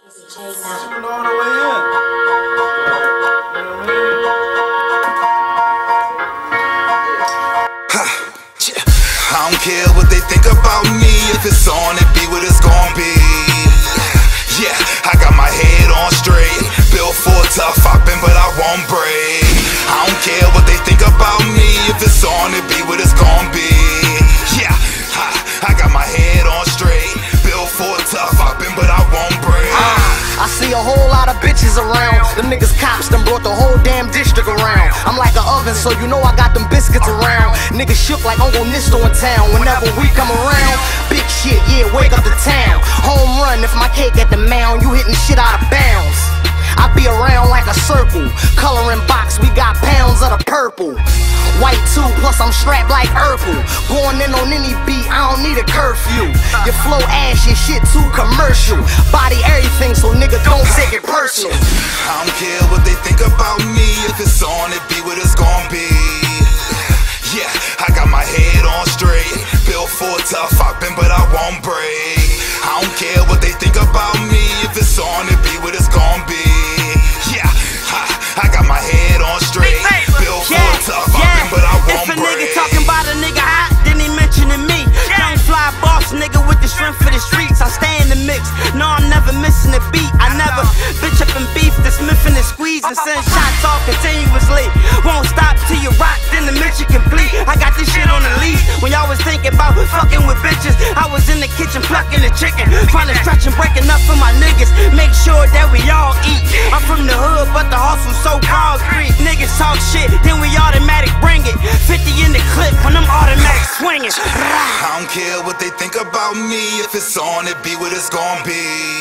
Sipping on the way in. I don't care what they think about me. If it's on, it be what it's gon' be. Yeah, I got my head on straight. Built for tough, I've been, but I won't break. I don't care what they think about me. If it's on, it be what it's gon' be. Yeah, I got my head on straight. Built for tough, I've been, but I won't break. I see a whole lot of bitches around. Them niggas cops done brought the whole damn district around. I'm like an oven, so you know I got them biscuits around. Niggas shook like Uncle Nisto in town. Whenever we come around, big shit, yeah, wake up the town. Home run if my cake at the mound. You hitting shit out of bounds. I be around like a circle. Coloring box, we got pounds of the purple. White too, plus I'm strapped like Urkel. Going in on any beat, I don't need a curfew. Your flow ass, your shit too commercial. Body everything, so nigga don't take it personal. I don't care what they think about me. If it's on, it be what it's gon' be. Yeah, I got my head on straight. Built for tough, I've been, but I won't break. I don't care what they think about me. If it's on, it be what it's gon' be. Yeah, I got my head on straight. Built for tough, I've been, but I won't break. If a nigga talking about a nigga hot, then he mentioning me. Young fly boss nigga with the strength for the streets. I stay in the mix. No, I'm never missing a beat. I never bitch up and beef, the smith and the squeeze and send shots off continuously. Won't stop till you rock, then the mission complete. I got this shit on the leash. When y'all was thinking about fucking with bitches, I was in the kitchen plucking the chicken, trying to stretch and breaking up for my niggas. Make sure that we all eat. I'm from the hood, but the hustle's so concrete. Niggas talk shit, then we automatic bring it. 50 in the clip when I'm automatic swinging. I don't care what they think about me. If it's on, it be what it's gon' be.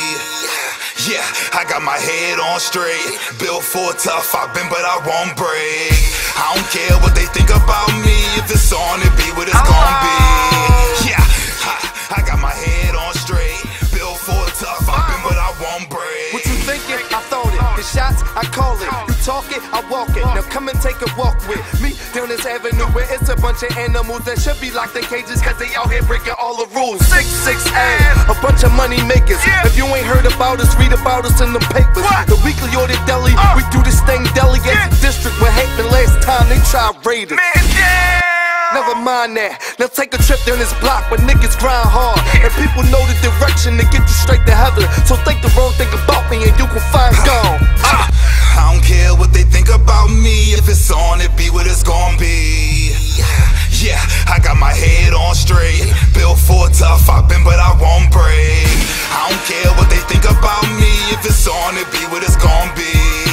Yeah, I got my head on straight. Built for tough, I've been, but I won't break. I don't care what they think about me. If it's on, it be what it's gon' be. Yeah, I got my head on straight. Built for tough, I've been, but I won't break. What you thinking? I thought it. The shots, I call it. You talk it, I walk it. Now come and take a walk with me down this avenue where it's a bunch of animals that should be locked in cages cause they out here breaking all the rules. 668, a bunch of money makers. If you ain't heard about us, read about us in the papers. The weekly order deli, we do this thing deli at the district where happened last time they tried raiding. Never mind that, now take a trip down this block where niggas grind hard and people know the direction to get you straight to heaven. So think the wrong thing about me and you can find gone. I don't care what they think about me. If it's on, it be what it's gon' be. Yeah, I got my head on straight. Built for tough, I've been, but I won't break. I don't care what they think about me. If it's on, it be what it's gon' be.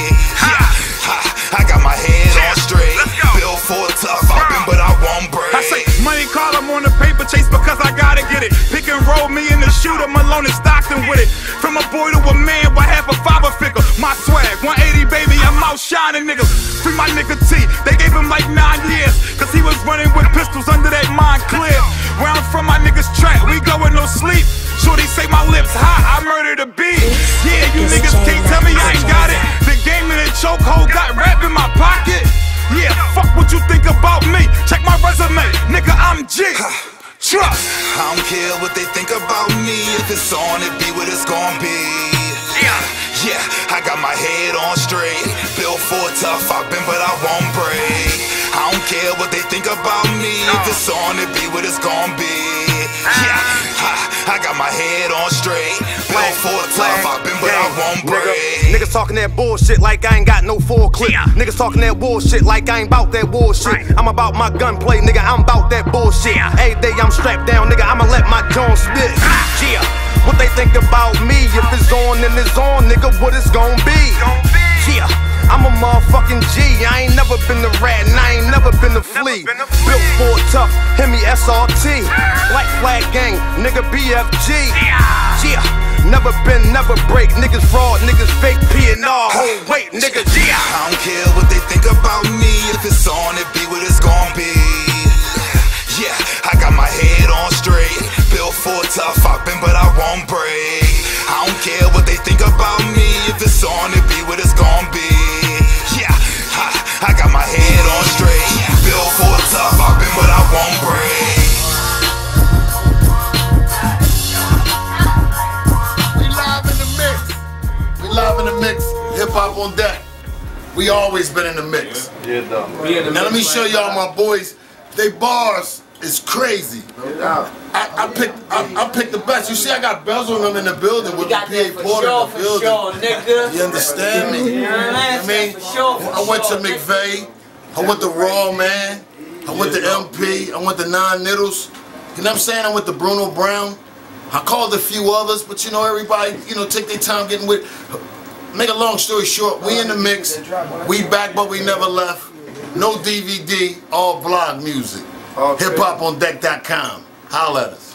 Yeah, I got my head on straight. Built for tough, I've been, but I won't break. I say money column on the paper chase because I gotta get it. Pick and roll me in the shooter, Malone and Stockton with it. From a boy to a man with half a father figure. My swag, 180 baby, I'm outshining niggas. Free my nigga T, they gave him like 9 years cause he was running with pistols under that Montclair. Where I'm from, my niggas trap, we go with no sleep. Shorty say my lips hot, I murder the beat. Yeah, you niggas can't tell me I ain't got it. The game in a chokehold got rap in my pocket. Yeah, fuck what you think about me. Check my resume, nigga, I'm G. Trust. I don't care what they think about me. If it's on, it be what it's gon' be. Yeah, I got my head on straight. Built for tough, I've been, but I won't break. I don't care what they think about me. If it's on, it be what it's gon' be. Yeah, I got my head on straight. Built for tough, I've been, but I won't break. Niggas talking that bullshit like I ain't got no full clip. Niggas talking that bullshit like I ain't bout that bullshit. I'm about my gunplay, nigga, I'm bout that bullshit. Every day I'm strapped down, nigga, I'ma let my Jones spit. Yeah, what they think about me? If it's on, then it's on, nigga, what it's gon' be? Yeah, I'm a motherfucking G. I ain't never been the rat and I ain't never been the flea. Built for tough, hit me SRT. Black flag gang, nigga BFG. Yeah, never been, never break. Niggas fraud, niggas fake P&R. Oh wait, nigga, yeah. I don't care what they think about me. If it's on, it be what it's gon' be. Yeah, I got my head on straight. Built for tough, I've been, but I won't break. I don't care what they think about me. If it's on, it be what it's gon' be. Yeah, I got my head on straight. Built for tough, I've been, but I won't break. We live in the mix. on deck. We always been in the mix. Yeah, though. Now let me show y'all my boys. They bars is crazy. I picked the best. You see, I got Bezel and them in the building with the PA Porter in the building. You understand me? You know what I mean? I went to McVeigh. I went to Raw Man. I went to MP. I went to Nine Niddles. You know what I'm saying? I went to Bruno Brown. I called a few others, but you know, everybody, you know, take their time getting with. Make a long story short, we in the mix. We back, but we never left. No DVD, all blog music. HipHopOnDeck.com. Holla at us.